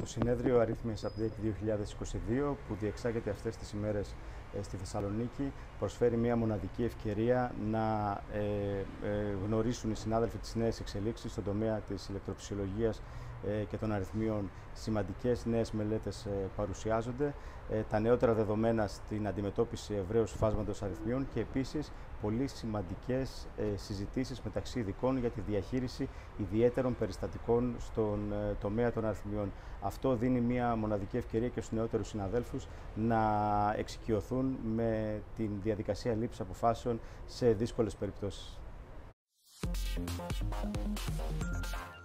συνέδριο Arrhythmias Update 2022 που διεξάγεται αυτές τις ημέρες στη Θεσσαλονίκη προσφέρει μια μοναδική ευκαιρία να γνωρίσουν οι συνάδελφοι τις νέες εξελίξεις στον τομέα της ηλεκτροφυσιολογίας και των αριθμίων. Σημαντικές νέες μελέτες παρουσιάζονται, τα νεότερα δεδομένα στην αντιμετώπιση ευρέως φάσματος αριθμίων και επίσης πολύ σημαντικές συζητήσεις μεταξύ ειδικών για τη διαχείριση ιδιαίτερων περιστατικών στον τομέα των αριθμιών. Αυτό δίνει μια μοναδική ευκαιρία και στους νεότερους συναδέλφους να εξοικειωθούν με τη διαδικασία λήψης αποφάσεων σε δύσκολες περιπτώσεις.